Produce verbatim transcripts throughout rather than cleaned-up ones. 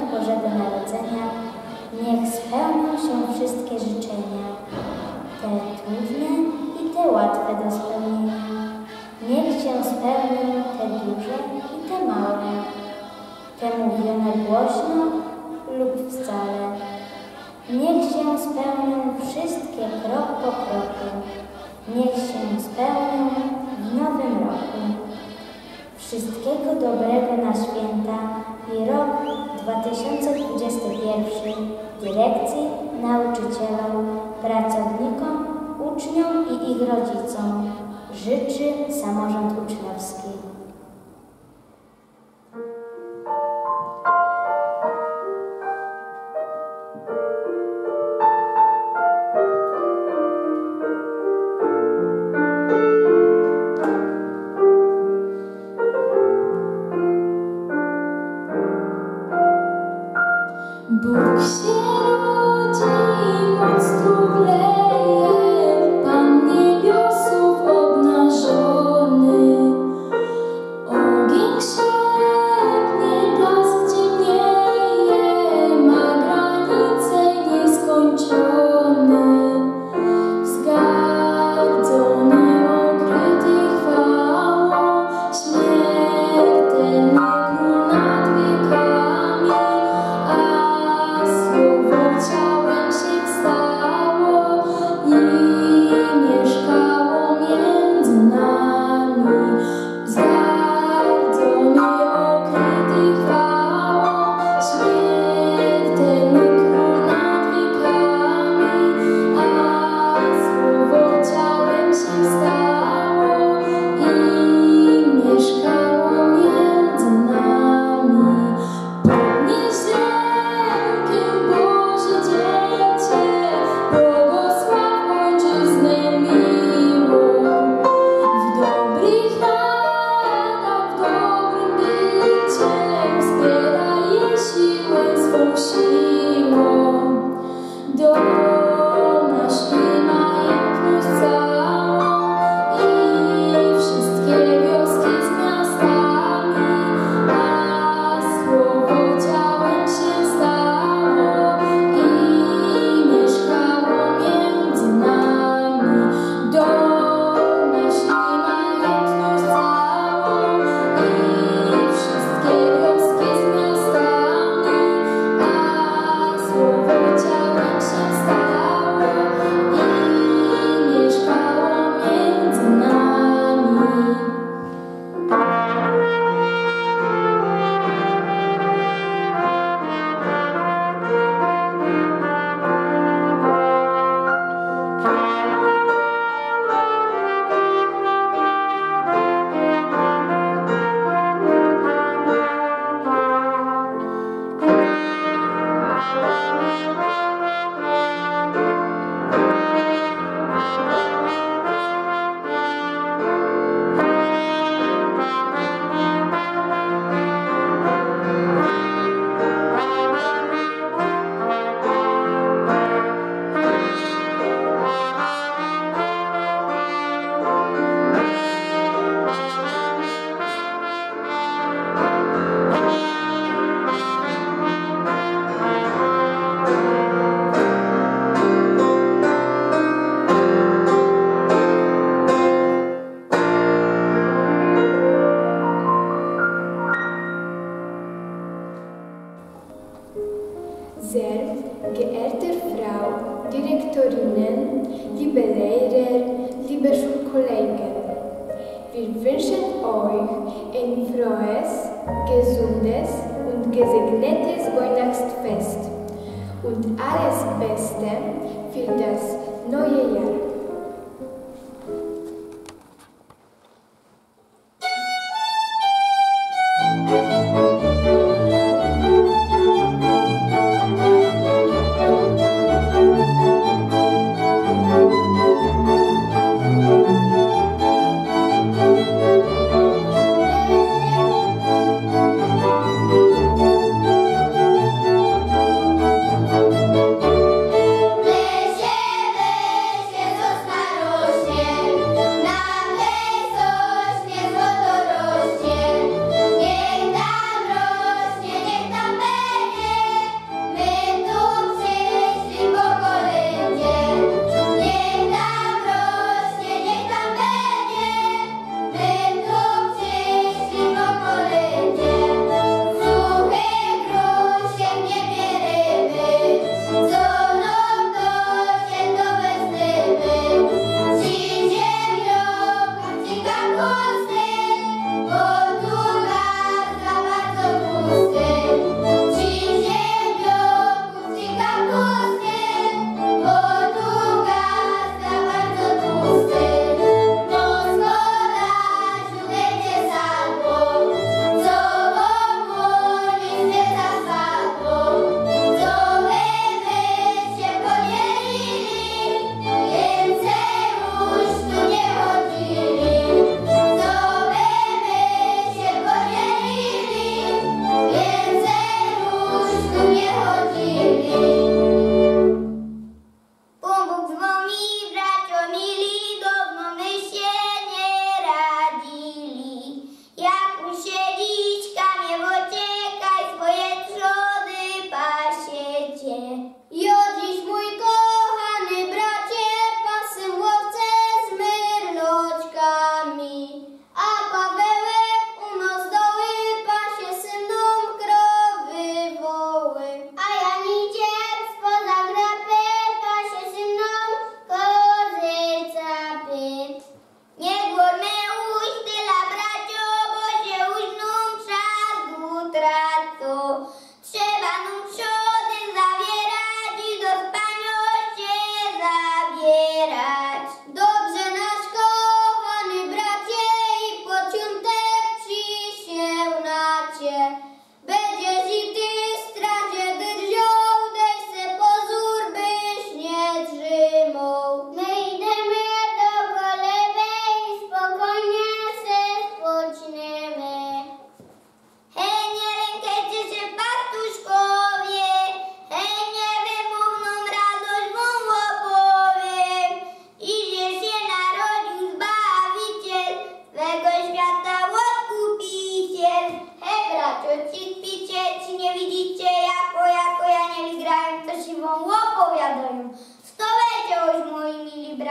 Bożego Narodzenia niech spełnią się wszystkie życzenia, te trudne i te łatwe do spełnienia. Niech się spełnią te duże i te małe, te mówione głośno lub wcale. Niech się spełnią wszystkie krok po kroku, niech się spełnią w nowym roku. Wszystkiego dobrego na święta i rok dwa tysiące dwudziesty pierwszy dyrekcji, nauczycielom, pracownikom, uczniom i ich rodzicom życzy samorząd uczniowski. Bóg się rodzi, moc tu wleje, Pan niebiosów obnażony. Ogień krzepnie, blask ciemnieje, ma granice nieskończone. Wzgardzony, okryty chwałą, śmiertelny król nad wiekami, a słowo ciałem się stało i mieszkało między nami. Wzgardzony, okryty chwałą, śmiertelny król nad wiekami, a słowo ciałem się stało i mieszkało między nami. Podnieś rękę, Boże dziecię, błogosław ojczyznę miłą. W dobrych radach, w dobrym byciem wspieraj jej siłę swą siłą. Dom nasz i majętność całą i wszystkie wioski z miastami, a słowo ciałem się stało i mieszkało między nami. Dom nasz i majętność całą i wszystkie wioski z miastami, a słowo ciałem się stało i mieszkało między nami. Sehr geehrte Frau Direktorinnen, liebe Lehrer, liebe Schulkollegen, wir wünschen euch ein frohes, gesundes und gesegnetes Weihnachtsfest und alles Beste für das neue Jahr. Weźcie, weźcie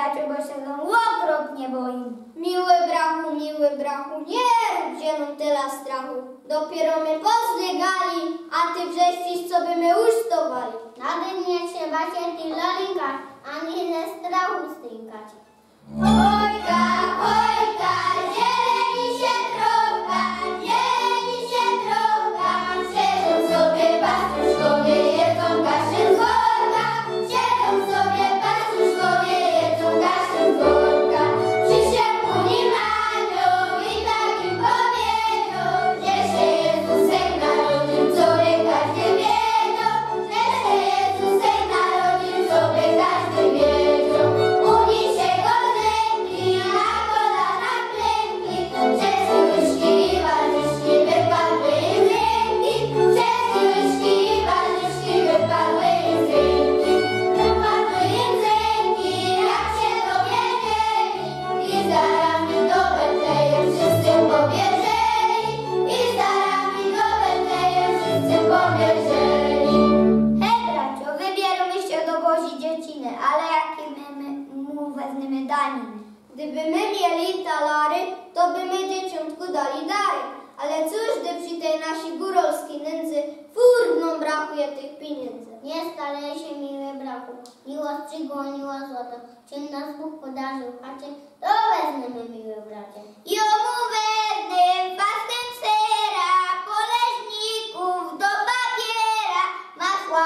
bracio, bo się ten łotrok nie boi. Miły brachu, miły brachu, nie rób się nam tyle strachu. Dopiero my pozlegali, a ty wrześcisz, co by my usztowali. Nawet nie trzeba się tyle linkać, ani ze strachu stynkać. Ojka, ojka, zieleni się droga, zieleni się droga. Siedzą sobie pastuszkowie, jedzą kaszę z worka. Siedzą sobie pastuszkowie, jedzą kaszę z worka. Przysiągł nim anioł i tak im powiedział, że się Jezusek narodził, co by każdy wiedział. Że się Jezusek narodził, co by każdy wiedział. Uniesie go zęki, na kolana klęki, wszystkie łyżki i ważeczki wypadły im z ręki. Wszystkie łyżki i ważeczki wypadły im z ręki. Wypadły im z ręki, jak się dowiedzieli. I za rami do Betlejem wszyscy pobierzeli. I za rami do Betlejem wszyscy pobierzeli. Hej bracio, wybieramy się do Bozi dzieciny, ale jakie my, my mu wezmiemy daniny? Gdyby my mieli talary, to by my dzieciątku dali dary. Ale cóż, gdy przy tej naszej góralskiej nędzy furtną brakuje tych pieniędzy. Nie staraj się, miły brachu, miłość czy goniła złoto. Czym nas Bóg podarzył chacie, to wezmiemy, miły bracie. Jomu wezmę pastem sera, poleźników do papiera, masła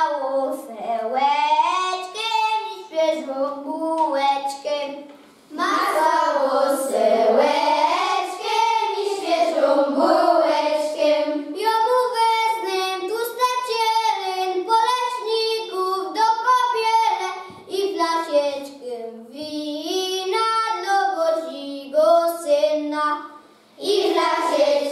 łosełeczkiem i świeżą bułeczkę. Masła łosełeczkiem i świeżą bułeczkiem. Jomu wezmę tłusta cieleń, poleźników do pobiele i flaszeczkę wina dla Bożego Syna. I flaszeczkę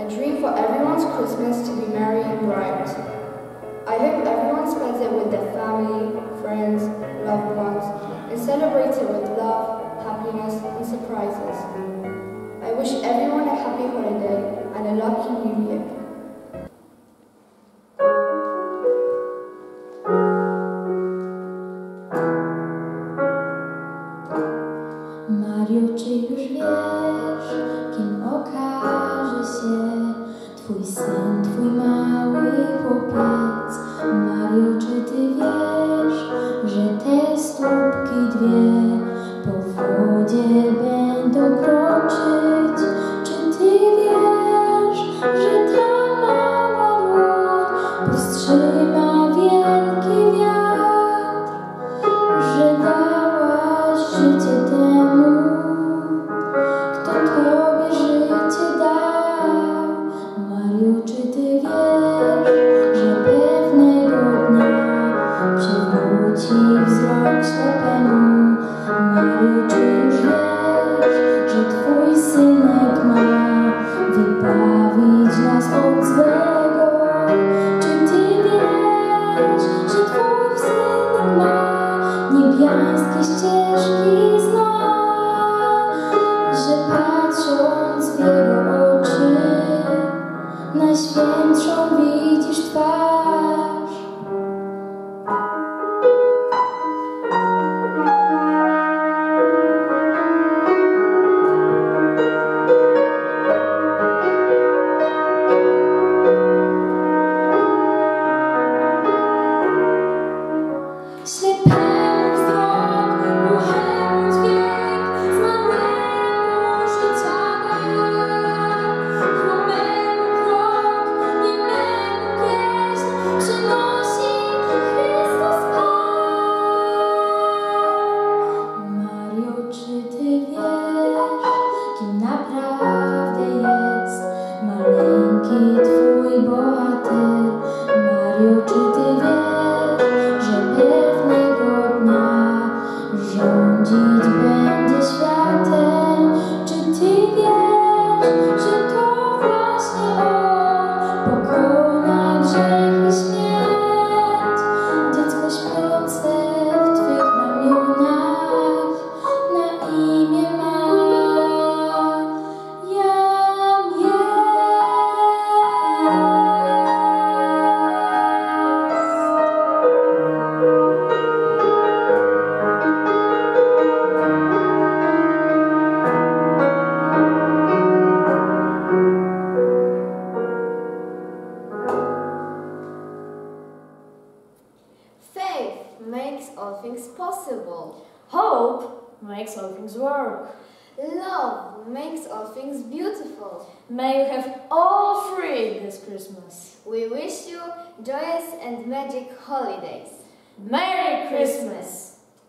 A dream for everyone's Christmas to be merry and bright. I hope everyone spends it with their family, friends, loved ones, and celebrates it with love, happiness, and surprises. I wish everyone a happy holiday and a lucky new year. Mario, czy już wiesz, kim okaże się Twój syn, Twój mały chłopiec? Mario, czy Ty wiesz, że te stópki dwie po wodzie będą kroczyć? Czy Ty wiesz, że ta mała dłoń powstrzyma wielki wiatr? Że dałaś życie temu, kto Tobie życie dał. Mario, czy Ty wiesz, że pewnego dnia przywróci wzrok ślepemu? Mario, czy już wiesz, że Twój synek ma wybawić nas od złego? Czy Ty wiesz, że Twój synek ma niebiańskie ścieżki zna? Że patrząc w jego oczy, najświętszą widzisz twarz. Ślepemu wzrok, głuchemu dźwięk, zmarłemu życia dar, chromemu krok, niememu pieśń przynosi Chrystus Pan. Mario, czy Ty wiesz, kim naprawdę jest maleńki Twój bohater? Mario, czy Ty wiesz, że pewnego dnia rządzić będzie światem? Czy Ty wiesz, że to właśnie On pokona grzech i śmierć? Dziecko śpiące w Twych ramionach na imię ma Jan jest. Faith makes all things possible. Hope makes all things work. Love makes all things beautiful. May you have all three this Christmas. We wish you joyous and magic holidays. Merry Christmas!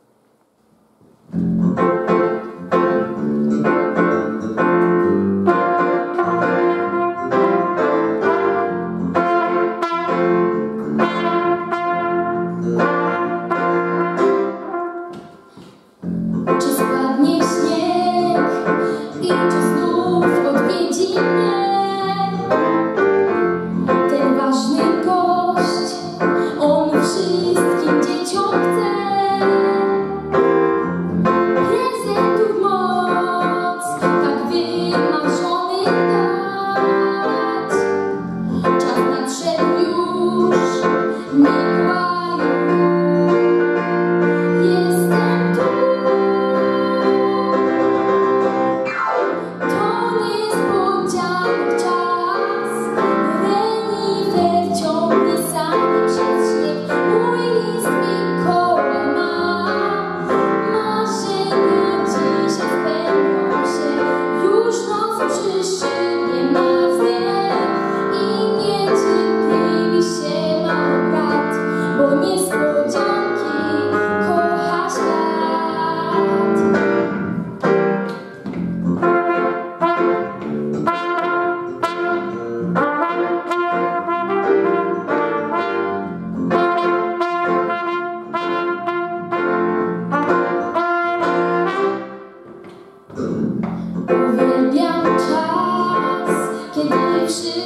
Czy spadnie śnieg i czy znów odwiedzi mnie ten ważny gość? On wszystkim dzieciom chce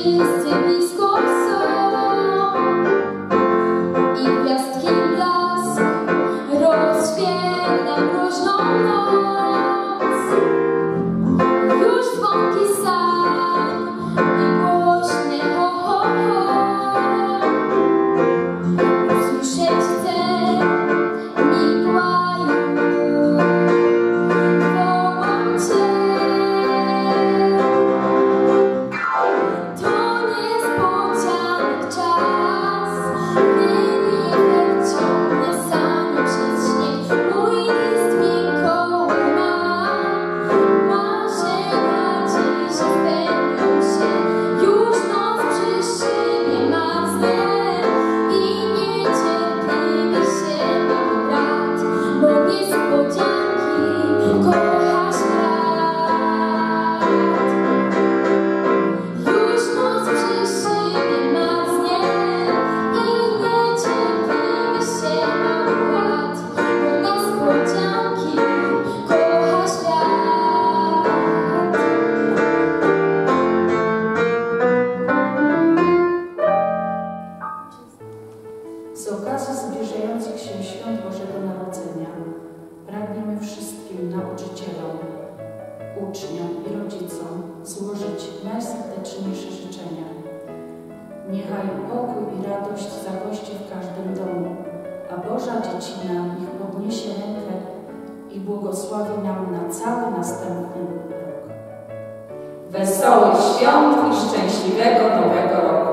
wszyscy blisko są i gwiazdki blask rozświetla mroźną noc. Już dzwonki sań i głośne ho, ho, ho. Usłyszeć chcę Mikołaju, wołam Cię. To niespodzianek czas, gdy niech ciągnie sanie przez śnieg. Mój list Mikołaj ma, marzenia dziś spełnią się. Już noc przy szybie marznie i niecierpliwie się mój brat, bo niespodzianki kocha świat. Już noc przy szybie marznie i niecierpliwie się mój brat, bo niespodzianki kocha świat. Z okazji zbliżających się świąt Bożego Narodzenia pragniemy wszystkim nauczycielom, uczniom i rodzicom złożyć najserdeczniejsze życzenia. Niechaj pokój i radość zagości w każdym domu, a Boża Dziecina niech podniesie rękę i błogosławi nam na cały następny rok. Wesołych świąt i szczęśliwego Nowego Roku!